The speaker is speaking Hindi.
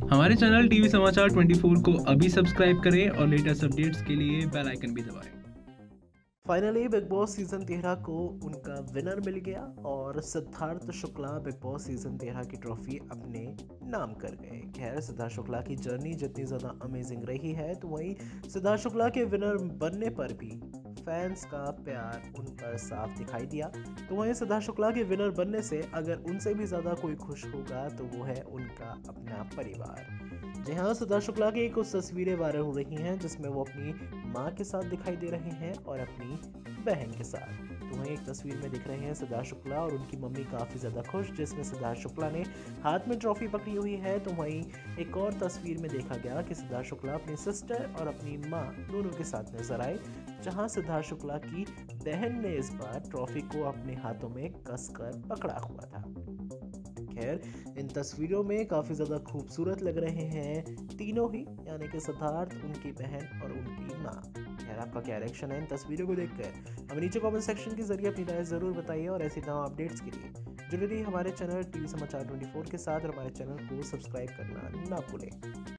हमारे चैनल टीवी समाचार 24 को अभी सब्सक्राइब करें और लेटेस्ट अपडेट्स के लिए बेल आइकन भी दबाएं। फाइनली बिग बॉस सीजन 13 को उनका विनर मिल गया और Siddharth Shukla Bigg Boss season 13 की ट्रॉफी अपने नाम कर गए। खैर, सिद्धार्थ शुक्ला की जर्नी जितनी ज़्यादा अमेजिंग रही है, तो वहीं सिद्धार्थ शुक्ला के विनर बनने पर भी फैंस का प्यार उन पर साफ दिखाई दिया। तो वहीं सिद्धार्थ शुक्ला के विनर बनने से अगर उनसे भी ज़्यादा कोई खुश होगा तो वो है उनका अपना परिवार। जी हाँ, सिद्धार्थ शुक्ला की कुछ तस्वीरें वायरल हो रही हैं जिसमें वो अपनी माँ के साथ दिखाई दे रहे हैं और अपनी बहन के साथ। तो वहीं एक तस्वीर में दिख रहे हैं सिद्धार्थ शुक्ला और उनकी मम्मी काफ़ी ज़्यादा खुश, जिसमें सिद्धार्थ शुक्ला ने हाथ में ट्रॉफी पकड़ी हुई है। तो वहीं एक और तस्वीर में देखा गया कि सिद्धार्थ शुक्ला अपनी सिस्टर और अपनी माँ दोनों के साथ नजर आए, जहां सिद्धार्थ शुक्ला की बहन ने इस बार ट्रॉफी को अपने हाथों में कसकर पकड़ा हुआ था। खैर, इन तस्वीरों में काफ़ी ज़्यादा खूबसूरत लग रहे हैं तीनों ही, यानी कि सिद्धार्थ, उनकी बहन और उनकी माँ। खैर, आपका क्या रिएक्शन है इन तस्वीरों को देखकर? हमें नीचे कमेंट सेक्शन के जरिए अपनी राय ज़रूर बताइए और ऐसी तमाम अपडेट्स के लिए जुड़े रहिए हमारे चैनल टीवी समाचार 24 के साथ और हमारे चैनल को सब्सक्राइब करना ना भूलें।